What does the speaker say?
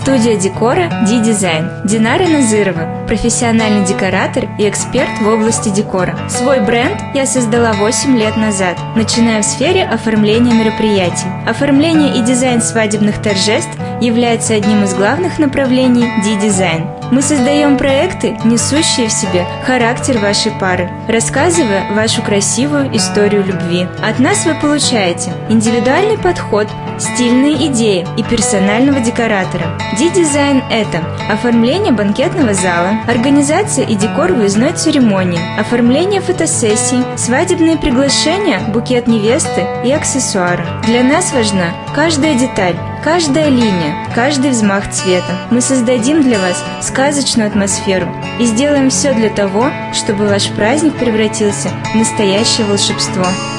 Студия декора D-Design. Динара Назырова, профессиональный декоратор и эксперт в области декора. Свой бренд я создала 8 лет назад, начиная в сфере оформления мероприятий. Оформление и дизайн свадебных торжеств является одним из главных направлений D-Design. Мы создаем проекты, несущие в себе характер вашей пары, рассказывая вашу красивую историю любви. От нас вы получаете индивидуальный подход, стильные идеи и персонального декоратора. D-Design – это оформление банкетного зала, организация и декор выездной церемонии, оформление фотосессий, свадебные приглашения, букет невесты и аксессуары. Для нас важна каждая деталь, каждая линия, каждый взмах цвета. Мы создадим для вас сказочную атмосферу и сделаем все для того, чтобы ваш праздник превратился в настоящее волшебство.